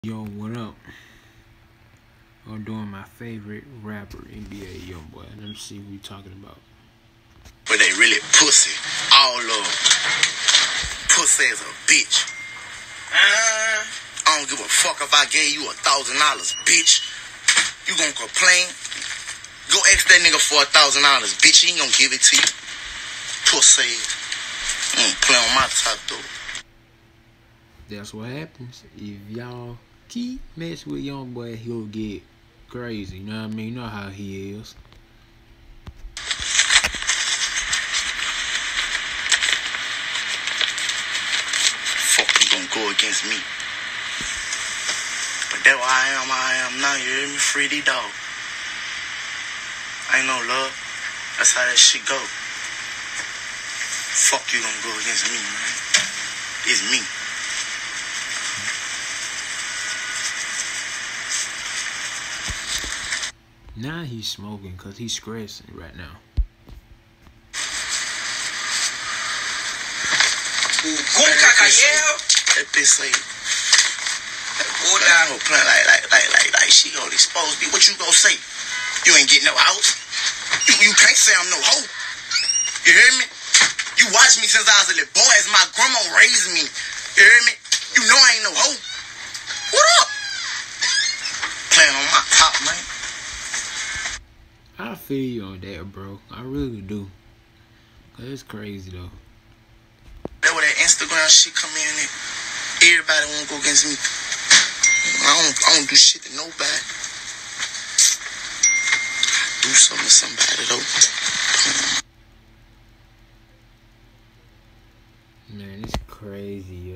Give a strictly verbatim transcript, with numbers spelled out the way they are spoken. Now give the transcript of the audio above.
Yo, what up? I'm doing my favorite rapper, N B A Youngboy. Let me see what we talking about. But they really pussy. All of them. Pussy as a bitch. Uh, I don't give a fuck if I gave you a thousand dollars, bitch. You gonna complain? Go ask that nigga for a thousand dollars, bitch. He ain't gonna give it to you. Pussy. Mm, play on my top though. That's what happens if y'all keep messing with Youngboy. He'll get crazy. You know what I mean? You know how he is. Fuck, you gonna go against me? But that's why I am. I am now. You hear me? Free D dog. I ain't no love. That's how that shit go. Fuck, you gonna go against me, man? It's me. Now he's smoking because he's stressing right now. That bitch say, oh, down, playing like, like, like, like, like she gonna expose me. What you gonna say? You ain't getting no house. You, you can't say I'm no hoe. You hear me? You watched me since I was a little boy as my grandma raised me. You hear me? You know I ain't no hoe. What up? Playing on my top, man. I feel you on that, bro. I really do. Cause it's crazy though. That where that Instagram shit come in and everybody wanna go against me. I don't, I don't do shit to nobody. I do something to somebody though. Man, it's crazy,